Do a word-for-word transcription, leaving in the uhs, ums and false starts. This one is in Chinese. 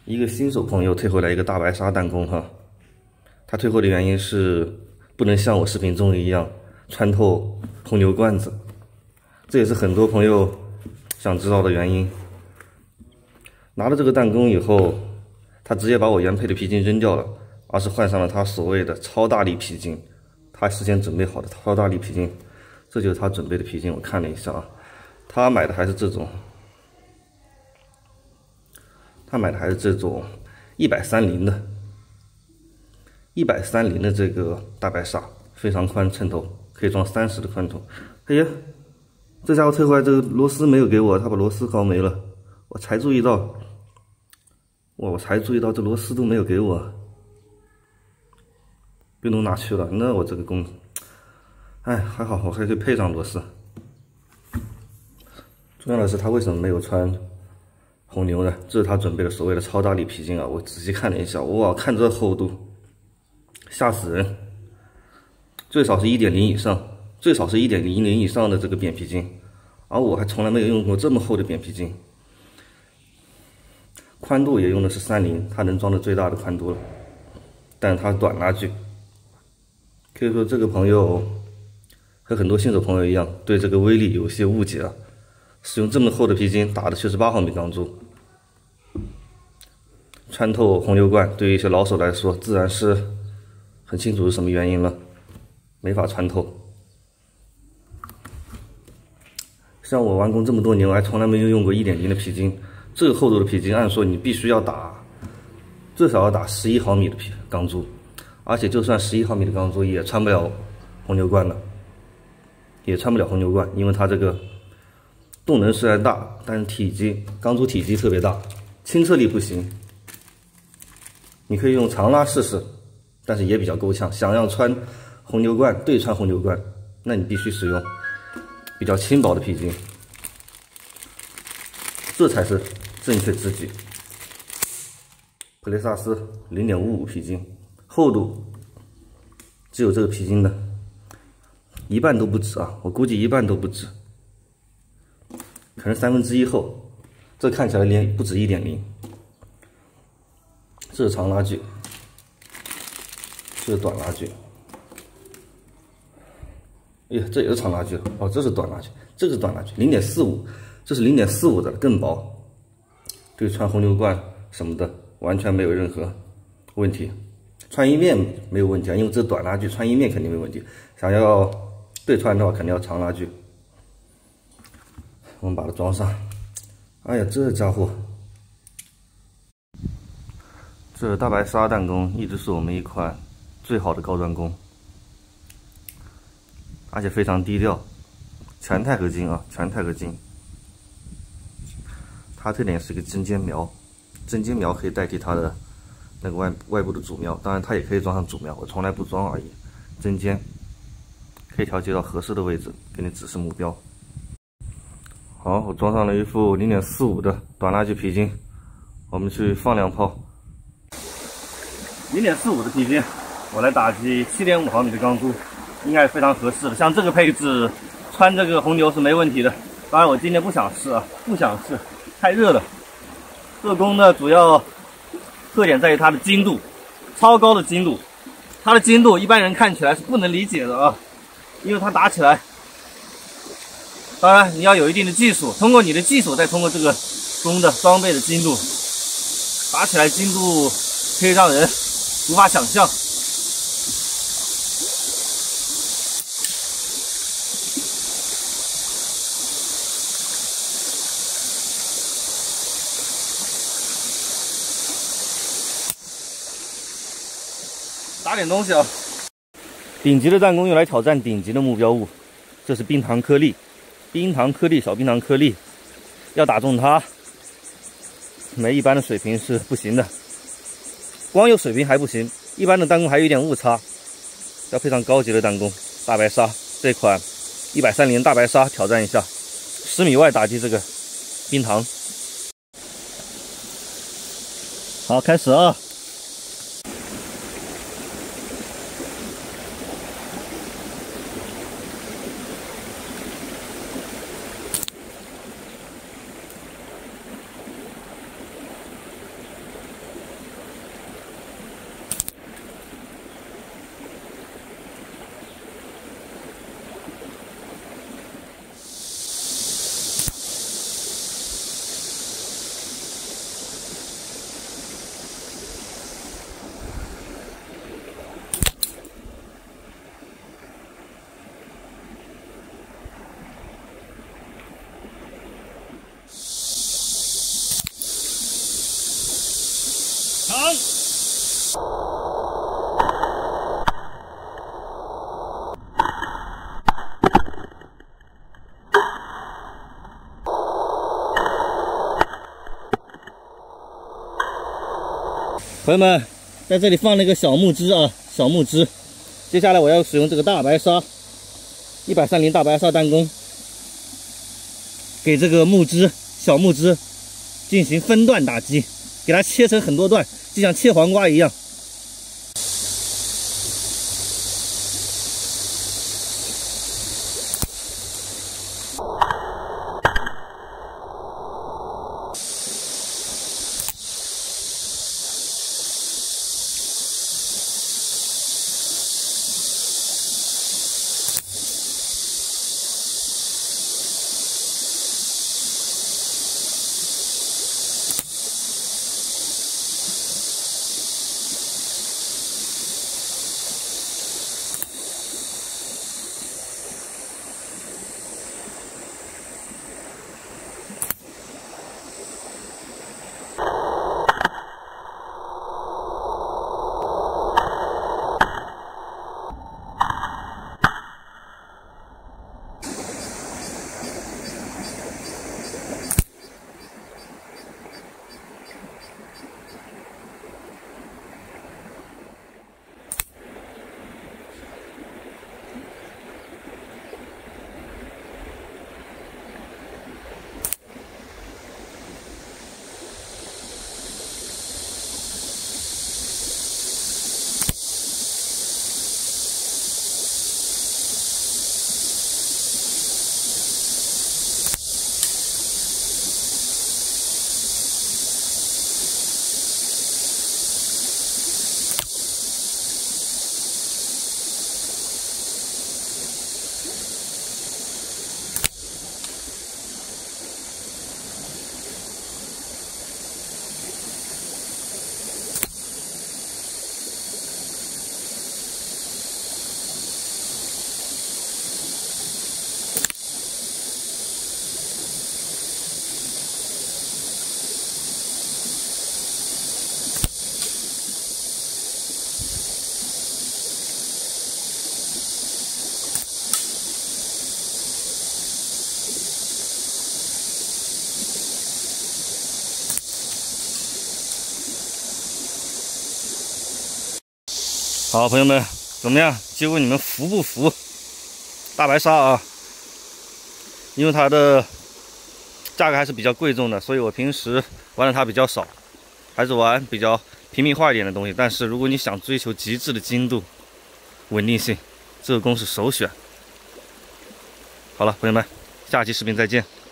一个新手朋友退回来一个大白鲨弹弓哈，他退货的原因是不能像我视频中的一样穿透红牛罐子，这也是很多朋友想知道的原因。拿了这个弹弓以后，他直接把我原配的皮筋扔掉了，而是换上了他所谓的超大力皮筋，他事先准备好的超大力皮筋，这就是他准备的皮筋。我看了一下啊，他买的还是这种。 他买的还是这种一百三零的，一百三零的这个大白鲨非常宽，衬头可以装三十的宽头。哎呀，这家伙退回来这个螺丝没有给我，他把螺丝搞没了，我才注意到，哇，我才注意到这螺丝都没有给我，被弄哪去了？那我这个弓，哎，还好我还可以配上螺丝。重要的是他为什么没有穿？ 红牛的，这是他准备的所谓的超大力皮筋啊！我仔细看了一下，哇，看这厚度，吓死人！最少是 一点零 以上，最少是 一点零零 以上的这个扁皮筋，而我还从来没有用过这么厚的扁皮筋。宽度也用的是三零，它能装的最大的宽度了，但它短拉锯，可以说这个朋友和很多新手朋友一样，对这个威力有些误解啊。 使用这么厚的皮筋打的却是八毫米钢珠，穿透红牛罐，对于一些老手来说，自然是很清楚是什么原因了，没法穿透。像我玩弓这么多年，我还从来没有用过 一点零 的皮筋，这个厚度的皮筋，按说你必须要打，至少要打十一毫米的皮钢珠，而且就算十一毫米的钢珠也穿不了红牛罐了，也穿不了红牛罐，因为它这个。 动能虽然大，但是体积钢珠体积特别大，清澈力不行。你可以用长拉试试，但是也比较够呛。想要穿红牛罐对穿红牛罐，那你必须使用比较轻薄的皮筋，这才是正确之举。普雷萨斯 零点五五 皮筋，厚度只有这个皮筋的一半都不止啊！我估计一半都不止。 可能三分之一厚，这看起来连不止 一点零。这是长拉锯，这是短拉锯。哎呀，这也是长拉锯哦，这是短拉锯，这个是短拉锯 零点四五， 这是 零点四五 的，更薄。对穿红牛罐什么的完全没有任何问题，穿一面没有问题啊，因为这是短拉锯，穿一面肯定没问题。想要对穿的话，肯定要长拉锯。 我们把它装上。哎呀，这家伙，这大白鲨弹弓一直是我们一款最好的高端弓，而且非常低调，全钛合金啊，全钛合金。它特点是一个针尖苗，针尖苗可以代替它的那个外外部的主苗，当然它也可以装上主苗，我从来不装而已。针尖可以调节到合适的位置，给你指示目标。 好，我装上了一副 零点四五 的短拉锯皮筋，我们去放两炮。零点四五 的皮筋，我来打击 七点五毫米的钢珠，应该是非常合适的。像这个配置，穿这个红牛是没问题的。当然，我今天不想试啊，不想试，太热了。这个弓呢，主要特点在于它的精度，超高的精度。它的精度一般人看起来是不能理解的啊，因为它打起来。 当然，你要有一定的技术，通过你的技术，再通过这个弓的装备的精度，打起来精度可以让人无法想象。打点东西啊！顶级的弹弓用来挑战顶级的目标物，这是冰糖颗粒。 冰糖颗粒，小冰糖颗粒，要打中它，没一般的水平是不行的。光有水平还不行，一般的弹弓还有一点误差，要配上高级的弹弓。大白鲨这款一百三零大白鲨，挑战一下，十米外打击这个冰糖。好，开始啊！ 朋友们，在这里放了一个小木枝啊，小木枝。接下来我要使用这个大白鲨，一百三零大白鲨弹弓，给这个木枝、小木枝进行分段打击，给它切成很多段，就像切黄瓜一样。 好，朋友们，怎么样？结果你们服不服？大白鲨啊，因为它的价格还是比较贵重的，所以我平时玩的它比较少，还是玩比较平民化一点的东西。但是如果你想追求极致的精度、稳定性，这个弓是首选。好了，朋友们，下期视频再见。